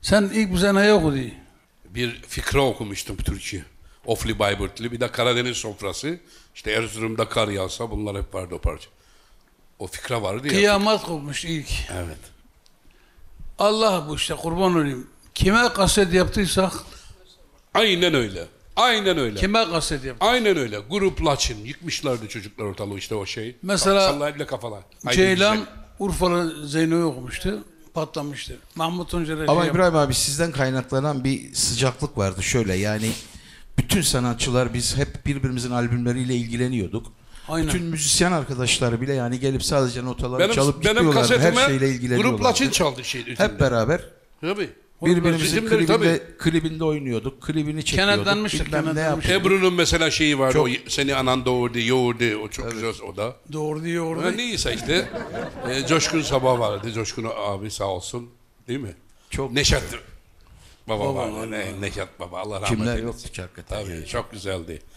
Sen ilk bize ne okudu? Bir fikra okumuştum Türkçe. Ofli Bayburtlu. Bir de Karadeniz sofrası. İşte Erzurum'da kar yağsa bunlar hep vardı o parça. O fikra vardı ya. Kıyamet kopmuş ilk. Evet. Allah bu işte kurban olayım. Kime kaset yaptıysak, Aynen öyle. Aynen öyle. kime kaset yaptık? Aynen öyle. Grup Laçın. Yıkmışlardı çocuklar ortalığı işte o şey. Mesela Sallayıp bile kafalar. Haydi Ceylan güzel. Urfalı Zeyno'yu okumuştu. Patlamıştı. Mahmut Tuncer'e Ama şey İbrahim abi sizden kaynaklanan bir sıcaklık vardı şöyle yani bütün sanatçılar biz hep birbirimizin albümleriyle ilgileniyorduk. Aynen. Bütün müzisyen arkadaşları bile yani gelip sadece notaları çalıp Benim gidiyorlardı. Her kasetime şeyle ilgileniyorlardı. Grup Laçın çaldı şey. Hep beraber Tabii. birbirimizin Ritimleri tabii. klibinde oynuyorduk. Klibini çekiyorduk. Kenetlenmiştik, Bilmem ne kenetlenmiştik. yapıyorduk. Ebru'nun mesela şeyi vardı. Çok- O seni anan doğurdu, yoğurdu. O çok güzel o da. doğru diyor orada. Neyse işte. Coşkun Sabah vardı. Coşkun abi sağ olsun. Değil mi? Çok Neşet Baba vardı. Neşet Baba. Allah rahmet eylesin. kimler yoktu ki hakikaten. Tabii çok güzeldi.